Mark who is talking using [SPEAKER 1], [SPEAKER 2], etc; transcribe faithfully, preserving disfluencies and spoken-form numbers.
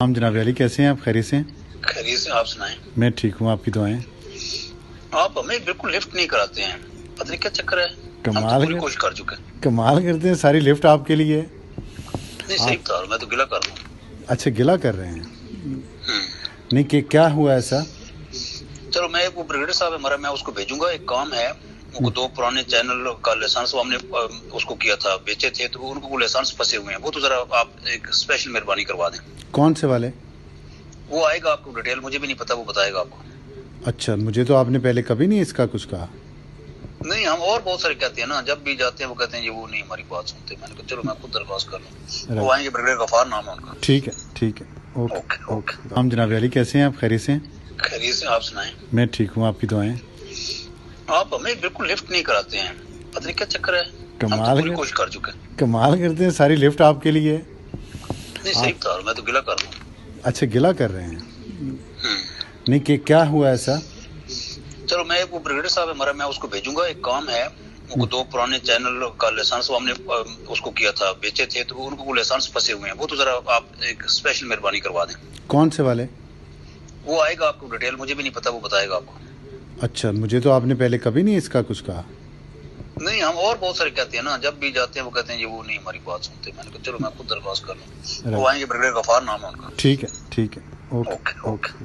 [SPEAKER 1] हम जनाब अली, कैसे हैं आप? खैरियत से हैं?
[SPEAKER 2] खैरियत से, आप सुनाएं।
[SPEAKER 1] मैं ठीक हूँ, आपकी दुआएं।
[SPEAKER 2] आप हमें बिल्कुल लिफ्ट नहीं कराते हैं, पता नहीं क्या चक्कर है।
[SPEAKER 1] कमाल
[SPEAKER 2] हम तो पूरी
[SPEAKER 1] कर,
[SPEAKER 2] कोशिश कर चुके हैं।
[SPEAKER 1] कमाल करते हैं, सारी लिफ्ट आपके लिए है।
[SPEAKER 2] नहीं सही बता रहा हूं, मैं तो गिला कर रहा हूँ।
[SPEAKER 1] अच्छा, गिला कर रहे हैं?
[SPEAKER 2] हम्म।
[SPEAKER 1] नहीं, कि क्या हुआ ऐसा?
[SPEAKER 2] चलो, मैं वो ब्रिगेडियर साहब है हमारा, मैं उसको भेजूंगा। एक काम है, उनको दो पुराने चैनल का लाइसेंस हमने उसको किया था, बेचे थे, तो उनको वो लाइसेंस फंसे हुए हैं। वो तो जरा आप एक स्पेशल मेहरबानी करवा दें।
[SPEAKER 1] कौन से वाले?
[SPEAKER 2] वो आएगा, आपको डिटेल मुझे भी नहीं पता, वो बताएगा आपको।
[SPEAKER 1] अच्छा, मुझे तो आपने पहले कभी नहीं इसका कुछ कहा।
[SPEAKER 2] नहीं, हम और बहुत सारे कहते हैं ना, जब भी जाते हैं वो कहते हैं ये वो नहीं हमारी बात सुनते। मैंने कहा चलो मैं खुद दरख्वास्त कर लूँ। वो आएंगे, ब्रिगेडियर गफार नाम है उनका।
[SPEAKER 1] ठीक है, ठीक है, ओके
[SPEAKER 2] ओके ओके।
[SPEAKER 1] हम जनाब अली, कैसे हैं आप? खैरियत से हैं?
[SPEAKER 2] खैरियत से, आप सुनाएं।
[SPEAKER 1] मैं ठीक हूँ, आपकी दुआएं।
[SPEAKER 2] आप हमें बिल्कुल लिफ्ट नहीं कराते हैं, पता नहीं क्या चक्कर है। हम तो पूरी कोशिश कर चुके हैं।
[SPEAKER 1] कमाल करते हैं, सारी लिफ्ट आपके लिए है।
[SPEAKER 2] नहीं सही बता रहा हूं, मैं तो गिला कर रहा हूँ।
[SPEAKER 1] अच्छा, गिला कर रहे हैं? नहीं, कि क्या हुआ ऐसा?
[SPEAKER 2] चलो, मैं वो ब्रिगेडियर साहब है हमारा, मैं उसको भेजूंगा। एक काम है, उनको दो पुराने चैनल का लाइसेंस हमने उसको किया था, बेचे थे, तो उनको वो लाइसेंस फंसे हुए हैं। वो तो जरा आप एक स्पेशल मेहरबानी करवा दें।
[SPEAKER 1] कौन से वाले?
[SPEAKER 2] वो आएगा, आपको डिटेल मुझे भी नहीं पता, वो बताएगा आपको।
[SPEAKER 1] अच्छा, मुझे तो आपने पहले कभी नहीं इसका कुछ कहा।
[SPEAKER 2] नहीं, हम और बहुत सारे कहते हैं ना, जब भी जाते हैं वो कहते हैं ये वो नहीं हमारी बात सुनते। मैंने कहा चलो मैं खुद दरख्वास्त कर लूँ। वो आएंगे, ब्रिगेडियर गफार नाम है उनका।
[SPEAKER 1] ठीक है, ठीक है, ओके
[SPEAKER 2] ओके ओके।